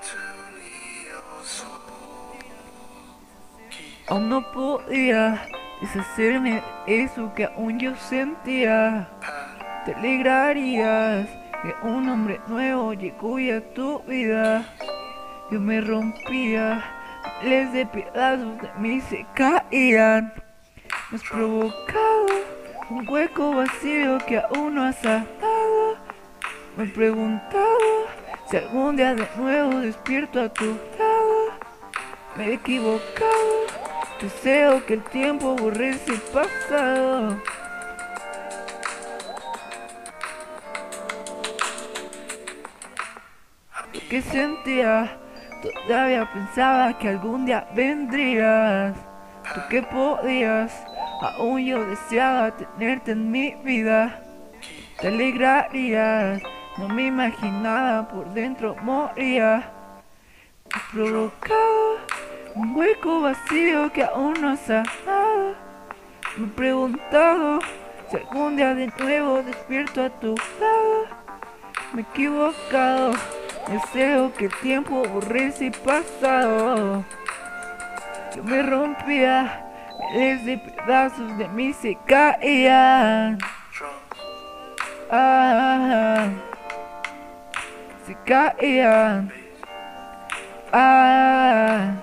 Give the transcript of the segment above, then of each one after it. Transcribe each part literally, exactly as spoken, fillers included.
Aún no podía deshacerme de eso que aún yo sentía. Te alegrarías que un hombre nuevo llegó ya a tu vida. Yo me rompía, miles de pedazos de mí se caían. Me has provocado un hueco vacío que aún no has sanado. Me he preguntado si algún día de nuevo despierto a tu lado. Me he equivocado, deseo que el tiempo borre ese pasado. Lo que sentía, todavía pensaba que algún día vendrías. Tú que podías, aún yo deseaba tenerte en mi vida. Te alegrarías, no me imaginaba, por dentro moría. Me has provocado un hueco vacío que aún no has sanado. Me he preguntado si algún día de nuevo despierto a tu lado. Me he equivocado, deseo que el tiempo borre ese pasado. Yo me rompía, miles de pedazos de mí se caían. Ah, se caían. Ah,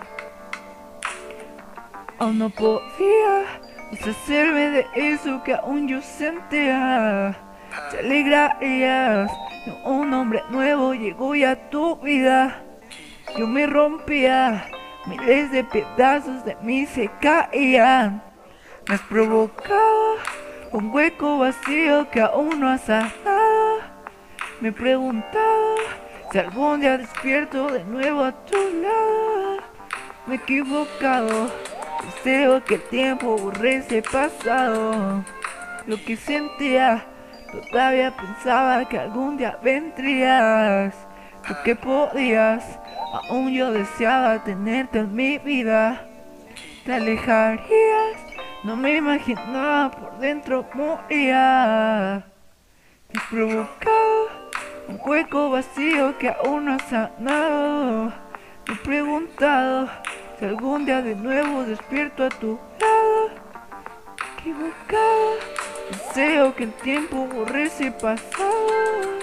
aún no podía deshacerme de eso que aún yo sentía. Te alegrarías, un hombre nuevo llegó ya a tu vida. Yo me rompía, miles de pedazos de mí se caían. Me has provocado un hueco vacío que aún no has sanado. Me he preguntado si algún día despierto de nuevo a tu lado. Me he equivocado, deseo que el tiempo borre ese pasado. Lo que sentía, todavía pensaba que algún día vendrías. Tú que podías, aún yo deseaba tenerte en mi vida. Te alejarías, no me imaginaba, por dentro moría. Me has provocado un hueco vacío que aún no has sanado. Me he preguntado si algún día de nuevo despierto a tu lado. Equivocado, deseo que el tiempo borre ese pasado.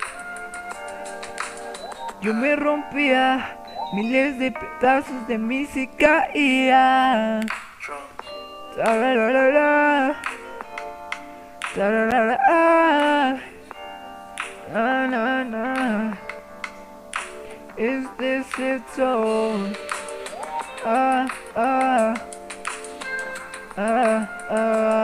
Yo me rompía, miles de pedazos de mí se caían. Tararara, tararara, na, na, na. Este es Edson. Ah, ah, ah, ah.